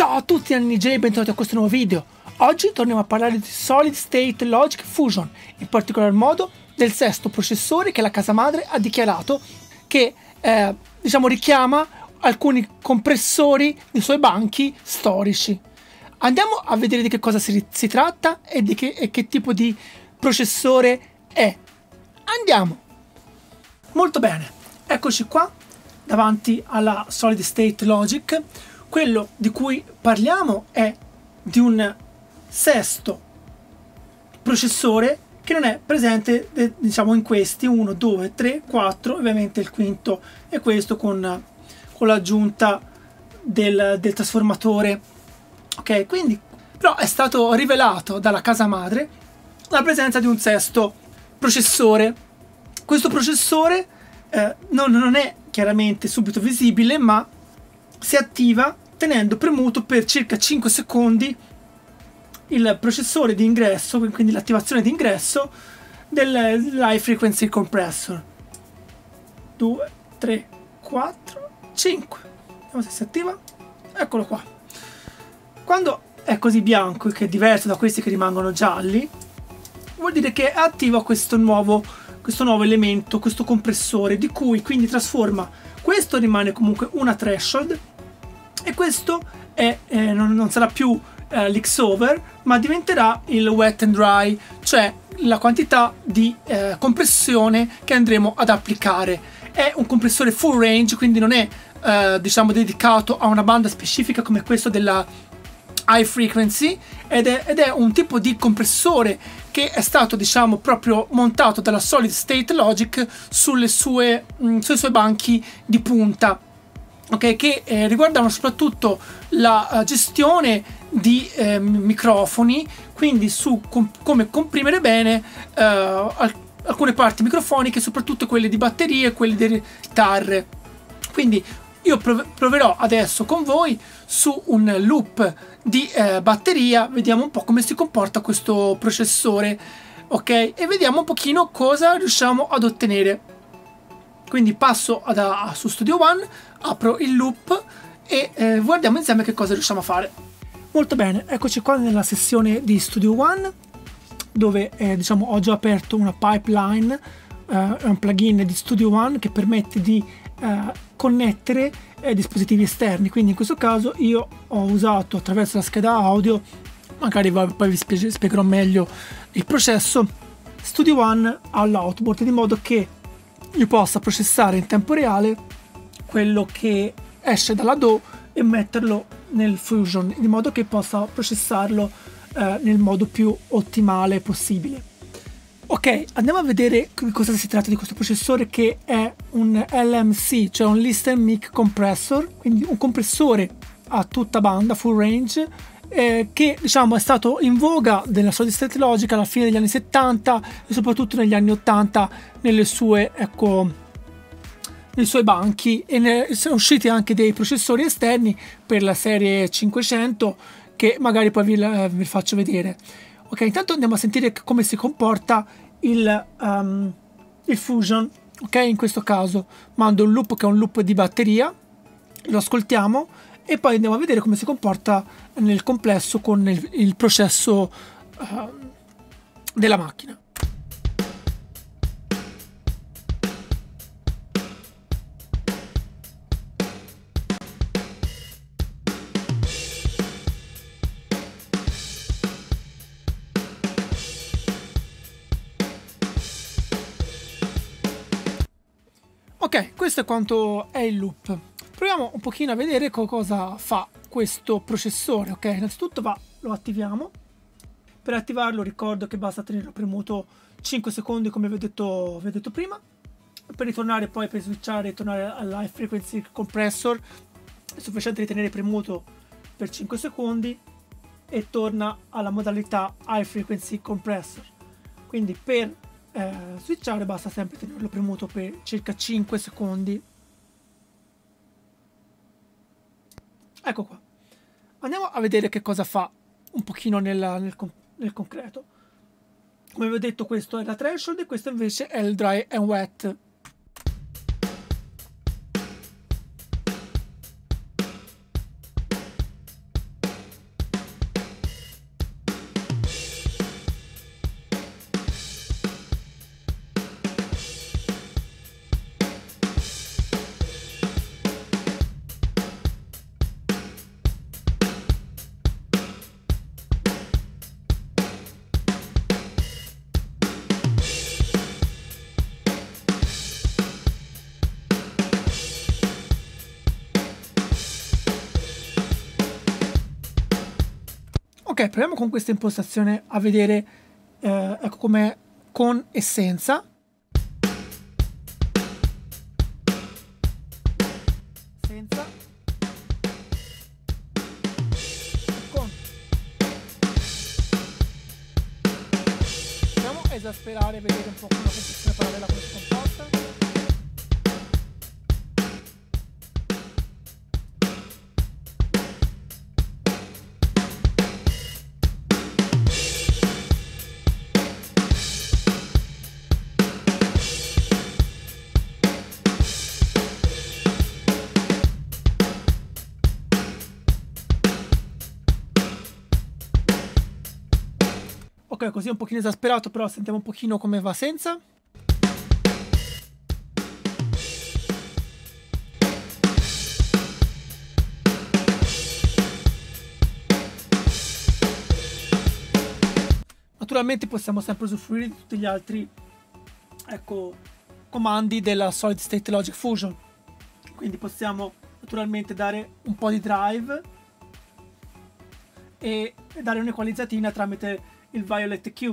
Ciao a tutti NJ e bentornati a questo nuovo video. Oggi torniamo a parlare di Solid State Logic Fusion, in particolar modo del sesto processore che la casa madre ha dichiarato che richiama alcuni compressori dei suoi banchi storici. Andiamo a vedere di che cosa si tratta e di che tipo di processore è. Andiamo! Molto bene, eccoci qua davanti alla Solid State Logic. Quello di cui parliamo è di un sesto processore che non è presente, diciamo, in questi 1, 2, 3, 4, ovviamente il quinto è questo con l'aggiunta del trasformatore. Ok, quindi però è stato rivelato dalla casa madre la presenza di un sesto processore. Questo processore non è chiaramente subito visibile, ma si attiva tenendo premuto per circa 5 secondi il processore di ingresso, quindi l'attivazione di ingresso dell'High Frequency Compressor. 2, 3, 4, 5. Vediamo se si attiva. Eccolo qua. Quando è così bianco, che è diverso da questi che rimangono gialli, vuol dire che attiva questo nuovo elemento, questo compressore, di cui quindi trasforma. Questo rimane comunque una threshold e questo non sarà più l'X-over, ma diventerà il wet and dry, cioè la quantità di compressione che andremo ad applicare. È un compressore full range, quindi non è diciamo dedicato a una banda specifica come questo della high frequency, ed è un tipo di compressore che è stato, diciamo, proprio montato dalla Solid State Logic sui suoi banchi di punta, ok, che riguardano soprattutto la gestione di microfoni, quindi su come comprimere bene alcune parti microfoniche, soprattutto quelle di batterie e quelle delle chitarre. Quindi io proverò adesso con voi su un loop di batteria, vediamo un po' come si comporta questo processore, ok, e vediamo un pochino cosa riusciamo ad ottenere. Quindi passo su Studio One, apro il loop e guardiamo insieme che cosa riusciamo a fare. Molto bene, eccoci qua nella sessione di Studio One, dove diciamo ho già aperto una pipeline, è un plugin di Studio One che permette di connettere dispositivi esterni. Quindi in questo caso io ho usato, attraverso la scheda audio, magari poi vi spiegherò meglio il processo, Studio One all'outboard, di modo che io possa processare in tempo reale quello che esce dalla DAW e metterlo nel Fusion, di modo che possa processarlo nel modo più ottimale possibile. Ok, andiamo a vedere di cosa si tratta di questo processore, che è un LMC, cioè un Listen Mic Compressor, quindi un compressore a tutta banda, full range, che, diciamo, è stato in voga della Solid State Logic alla fine degli anni 70 e soprattutto negli anni 80 nei suoi banchi, e sono usciti anche dei processori esterni per la serie 500 che magari poi vi faccio vedere. Ok, intanto andiamo a sentire come si comporta il Fusion. Ok, in questo caso mando un loop che è un loop di batteria, lo ascoltiamo e poi andiamo a vedere come si comporta nel complesso con il processo della macchina. Ok, questo è quanto è il loop. Proviamo un pochino a vedere cosa fa questo processore. Ok, innanzitutto lo attiviamo. Per attivarlo ricordo che basta tenerlo premuto 5 secondi come vi ho detto prima. Per ritornare poi, per switchare e tornare all'High Frequency Compressor, è sufficiente di tenere premuto per 5 secondi e torna alla modalità High Frequency Compressor. Quindi per switchare basta sempre tenerlo premuto per circa 5 secondi. Ecco qua. Andiamo a vedere che cosa fa un pochino nel concreto. Come vi ho detto, questo è la threshold e questo invece è il dry and wet. Ok, proviamo con questa impostazione a vedere ecco com'è con e senza. Senza. E con. Proviamo a esasperare e vedere un po' come la composizione parallela come si comporta. Ok, così è un pochino esasperato, però sentiamo un pochino come va senza. Naturalmente possiamo sempre usufruire di tutti gli altri, ecco, comandi della Solid State Logic Fusion. Quindi possiamo naturalmente dare un po' di drive e dare un'equalizzatina tramite il Violet Q.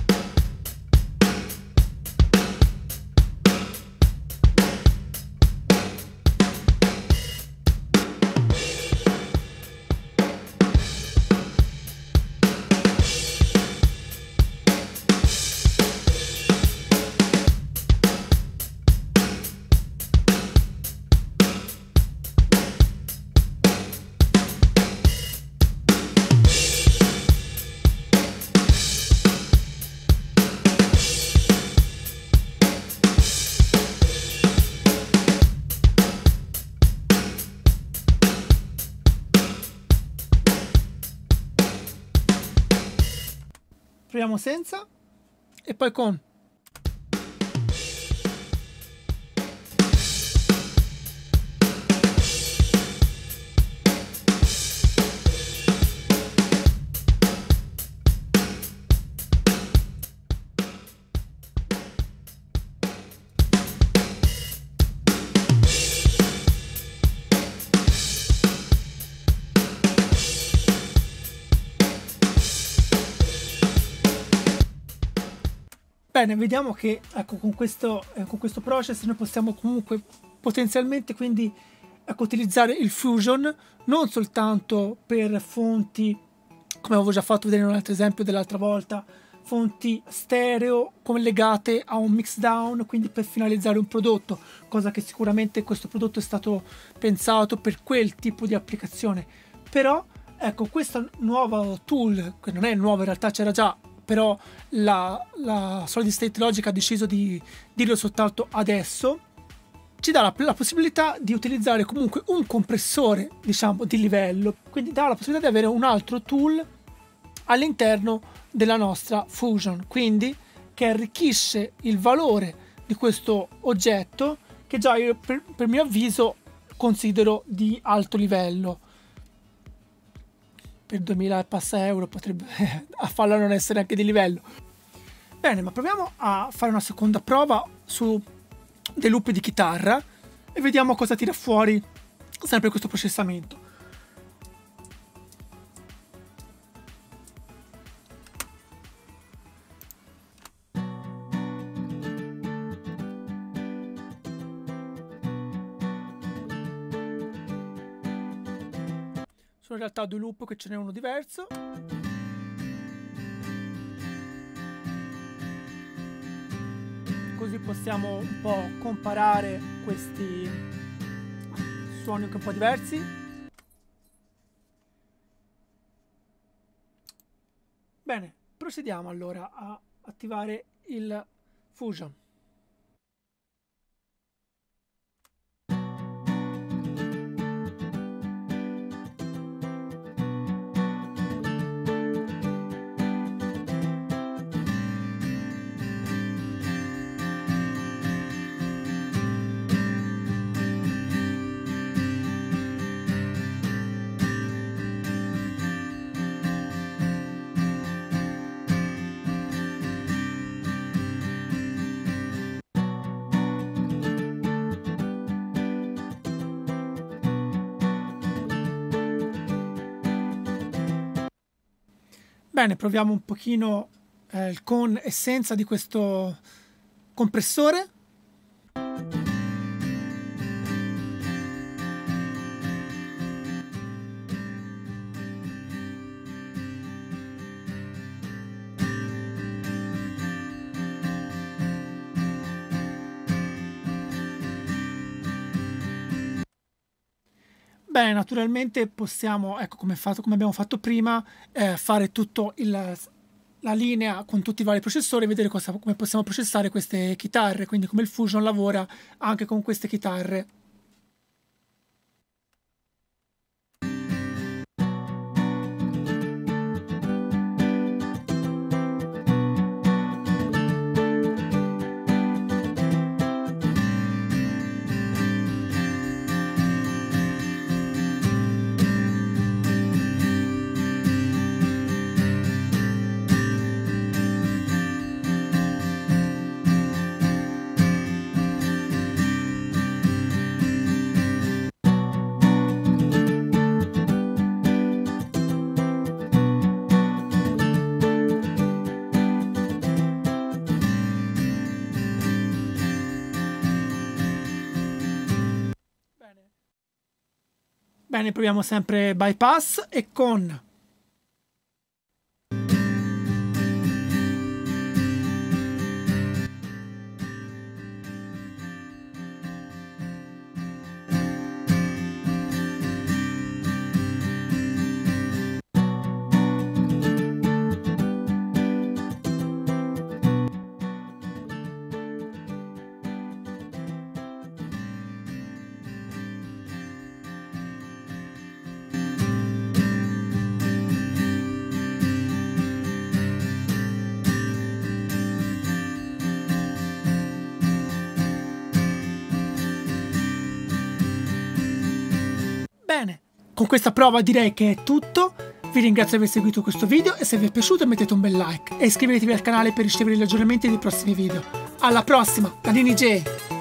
Proviamo senza e poi con. Bene, vediamo che ecco, con questo process noi possiamo comunque potenzialmente quindi ecco, utilizzare il Fusion non soltanto per fonti, come avevo già fatto vedere in un altro esempio dell'altra volta, fonti stereo collegate a un mix down, quindi per finalizzare un prodotto, cosa che sicuramente questo prodotto è stato pensato per quel tipo di applicazione. Però ecco, questa nuova tool, che non è nuova in realtà, c'era già, però la Solid State Logic ha deciso di dirlo soltanto adesso, ci dà la possibilità di utilizzare comunque un compressore, diciamo, di livello, quindi dà la possibilità di avere un altro tool all'interno della nostra Fusion, quindi che arricchisce il valore di questo oggetto che già io per mio avviso considero di alto livello. Per 2000 e passa euro potrebbe a farla non essere anche di livello. Bene, ma proviamo a fare una seconda prova su dei loop di chitarra e vediamo cosa tira fuori sempre questo processamento. Sono in realtà due loop, che ce n'è uno diverso. Così possiamo un po' comparare questi suoni anche un po' diversi. Bene, procediamo allora a attivare il Fusion. Bene, proviamo un pochino il con e senza di questo compressore. Bene, naturalmente possiamo, ecco come abbiamo fatto prima, fare tutto la linea con tutti i vari processori e vedere come possiamo processare queste chitarre, quindi come il Fusion lavora anche con queste chitarre. Bene, proviamo sempre bypass e con. Bene, con questa prova direi che è tutto. Vi ringrazio di aver seguito questo video e se vi è piaciuto mettete un bel like e iscrivetevi al canale per ricevere gli aggiornamenti dei prossimi video. Alla prossima, da Nini J!